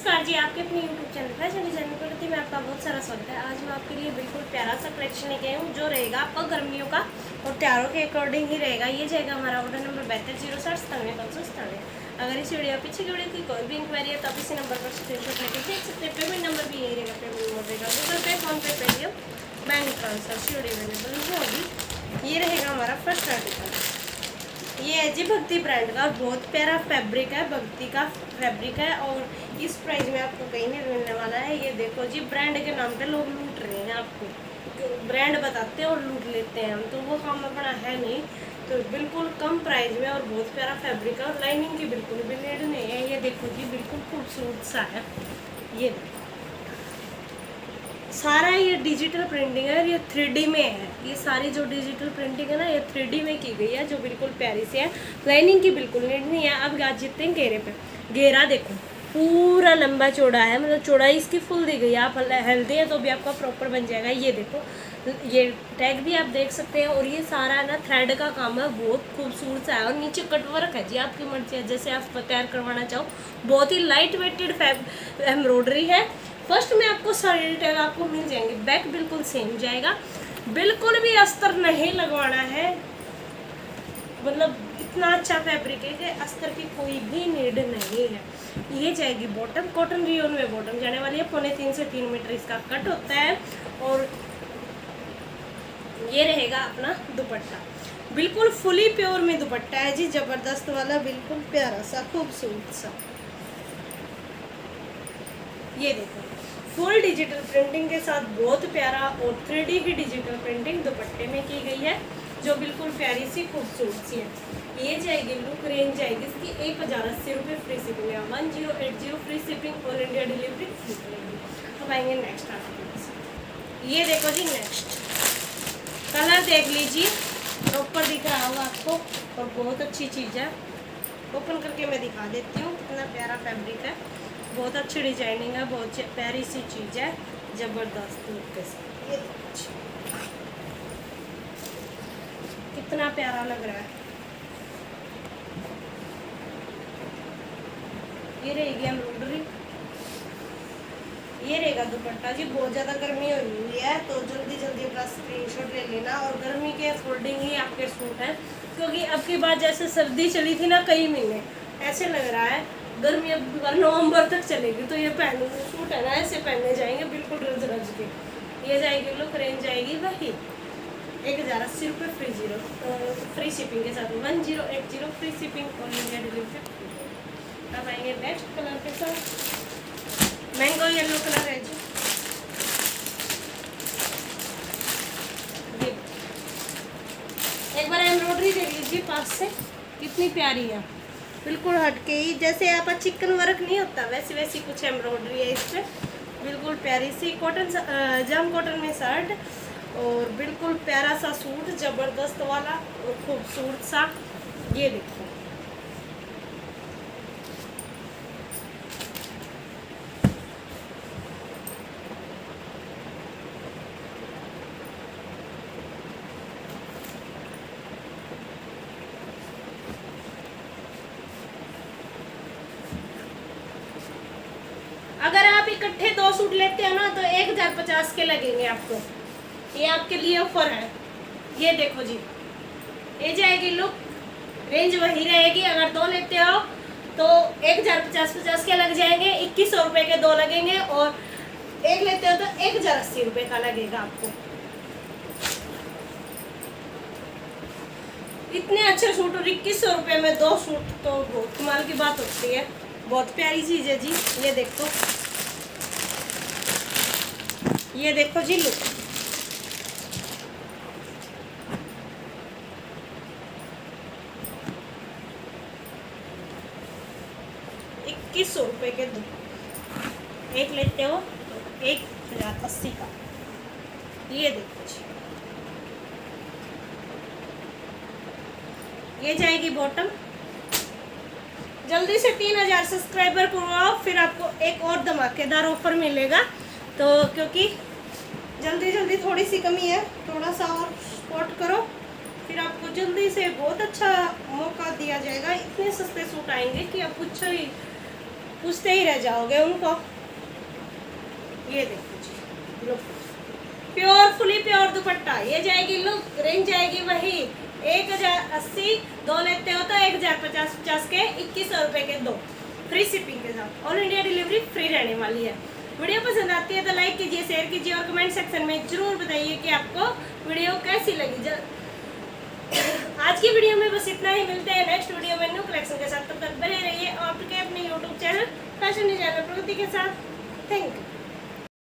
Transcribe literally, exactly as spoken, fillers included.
नमस्कार जी, आपके अपने YouTube channel fashion designing Pragati में आपका बहुत सारा स्वागत है। आज मैं आपके लिए बिल्कुल प्यारा सा कलेक्शन लेके आई हूँ जो रहेगा आपका गर्मियों का और त्योहारों के अकॉर्डिंग ही रहेगा। ये जाएगा हमारा ऑर्डर नंबर बहत्तर जीरो साठ सतानवे पाँच सौ सतानवे। अगर इस वीडियो पीछे की वीडियो की कोई भी इंक्वायरी है तो आप इसी नंबर पर स्क्रीनशॉट लेके देख सकते हैं। पेमेंट नंबर भी यही रहेगा, पेमेंट नंबर रहेगा Google Pay, PhonePe, Paytm, bank transfer COD available होगी। ये रहेगा हमारा फर्स्ट आर्टिकल। ये है जी भक्ति ब्रांड का, बहुत प्यारा फैब्रिक है, भक्ति का फैब्रिक है और इस प्राइस में आपको कहीं नहीं मिलने वाला है। ये देखो जी, ब्रांड के नाम पे लोग लूट रहे हैं, आपको ब्रांड बताते हैं और लूट लेते हैं हम, तो वो काम अपना है नहीं। तो बिल्कुल कम प्राइस में और बहुत प्यारा फैब्रिक है और लाइनिंग की बिल्कुल भी नीड नहीं है। ये देखो जी, बिल्कुल खूबसूरत सा है। ये सारा ये डिजिटल प्रिंटिंग है और ये थ्री डी में है। ये सारी जो डिजिटल प्रिंटिंग है ना, ये थ्री डी में की गई है, जो बिल्कुल प्यारी से है। लाइनिंग की बिल्कुल नीड नहीं है। अब आज जीतते हैं घेरे पे। घेरा देखो पूरा लंबा चौड़ा है, मतलब चौड़ाई इसकी फुल दी गई है। आप हेल्दी है तो भी आपका प्रॉपर बन जाएगा। ये देखो, ये टैग भी आप देख सकते हैं और ये सारा ना थ्रेड का काम है, बहुत खूबसूरत सा है। और नीचे कटवर्क है जी, आपकी मर्जी है जैसे आप तैयार करवाना चाहो। बहुत ही लाइट वेटेड फैब एम्ब्रॉयडरी है। फर्स्ट में आपको सारे डिटेल आपको मिल जाएंगे। बैक बिल्कुल सेम जाएगा, बिल्कुल भी अस्तर नहीं लगवाना है। मतलब इतना अच्छा फैब्रिक है कि अस्तर की कोई भी नीड नहीं है। ये जाएगी बॉटम, कॉटन रियोन में बॉटम जाने वाली है। पौने तीन से तीन मीटर इसका कट होता है और ये रहेगा अपना दुपट्टा, बिल्कुल फुली प्योर में दुपट्टा है जी, जबरदस्त वाला, बिल्कुल प्यारा सा खूबसूरत सा। ये देखो फुल डिजिटल प्रिंटिंग के साथ बहुत प्यारा और थ्री डी की डिजिटल प्रिंटिंग दुपट्टे में की गई है, जो बिल्कुल प्यारी सी खूबसूरत सी है। ये जाएगी लुक रेंज जाएगी इसकी एक हज़ार अस्सी रुपये फ्री शिपिंग है। One zero eight zero free shipping all India delivery free करेंगे। अब आएंगे नेक्स्ट आर्टिकल। ये देखो जी, नेक्स्ट कलर देख लीजिए, प्रॉपर दिख रहा होगा आपको और बहुत अच्छी चीज़ है। ओपन करके मैं दिखा देती हूँ, कितना प्यारा फैब्रिक है, बहुत अच्छी डिजाइनिंग है, बहुत प्यारी सी चीज़ है, ज़बरदस्त लुक के साथ। ये कितना प्यारा लग रहा है। ये रहेगी एम्ब्रॉयडरी, ये रहेगा दुपट्टा जी। बहुत ज़्यादा गर्मी हो रही है तो जल्दी जल्दी अपना स्क्रीनशॉट ले लेना और गर्मी के अकॉर्डिंग ही आपके सूट हैं, क्योंकि अब की बात जैसे सर्दी चली थी ना कई महीने, ऐसे लग रहा है गर्मी अब नवंबर तक चलेगी। तो ये पहन सूट है ना, ऐसे पहनने जाएंगे बिल्कुल रज रज के। ये जाएगी लुक रेंज जाएगी वही एक हज़ार अस्सी रुपये फ्री जीरो फ्री शिपिंग के साथ। One zero eight zero free shipping और इंडिया डिलीवरी। अब आएंगे नेक्स्ट कलर के साथ, मैंगो येलो कलर है जी। एक बार एम्ब्रॉयडरी देख लीजिए पास से, कितनी प्यारी है, बिल्कुल हटके ही जैसे आप चिकन वर्क नहीं होता वैसे वैसी कुछ एम्ब्रॉयडरी है इस पर। बिल्कुल प्यारी सी कॉटन जाम कॉटन में शर्ट और बिल्कुल प्यारा सा सूट, ज़बरदस्त वाला और खूबसूरत सा। ये देखो अगर आप इकट्ठे दो सूट लेते हो ना तो एक हजार पचास के लगेंगे आपको। ये आपके लिए ऑफर है। ये देखो जी, ये जाएगी लुक रेंज वही रहेगी। अगर दो लेते हो तो एक हजार पचास पचास के लग जाएंगे, इक्कीस सौ रुपये के दो लगेंगे और एक लेते हो तो एक हजार अस्सी रुपये का लगेगा आपको। इतने अच्छे सूट और इक्कीस सौ रुपये में दो सूट तो बहुत कमाल की बात होती है। बहुत प्यारी चीज़ है जी। ये देखो, ये देखो जी लुक, इक्कीस सौ रुपये के दो, एक लेते हो तो एक हजार अस्सी का। ये देखो जी, ये जाएगी बॉटम। जल्दी से तीन हजार सब्सक्राइबर करवाओ, फिर आपको एक और धमाकेदार ऑफर मिलेगा। तो क्योंकि जल्दी जल्दी थोड़ी सी कमी है, थोड़ा सा और सपोर्ट करो, फिर आपको जल्दी से बहुत अच्छा मौका दिया जाएगा। इतने सस्ते सूट आएंगे कि आप कुछ ही पूछते ही रह जाओगे उनको। ये देखो जी, look pure fully pure dupatta. ये जाएगी लुक, रेंज जाएगी वही एक हजार अस्सी, दो लेते हो तो एक हजार पचास पचास के इक्कीस सौ रुपये के दो, फ्री शिपिंग के साथ। ऑल इंडिया डिलीवरी फ्री रहने वाली है। वीडियो पसंद आती है तो लाइक कीजिए, शेयर कीजिए और कमेंट सेक्शन में जरूर बताइए कि आपको वीडियो कैसी लगी। आज की वीडियो में बस इतना ही, मिलते हैं नेक्स्ट वीडियो में न्यू कलेक्शन के साथ। तब तक बने रहिए आपके अपने YouTube channel fashion designer Pragati के साथ। Thank you.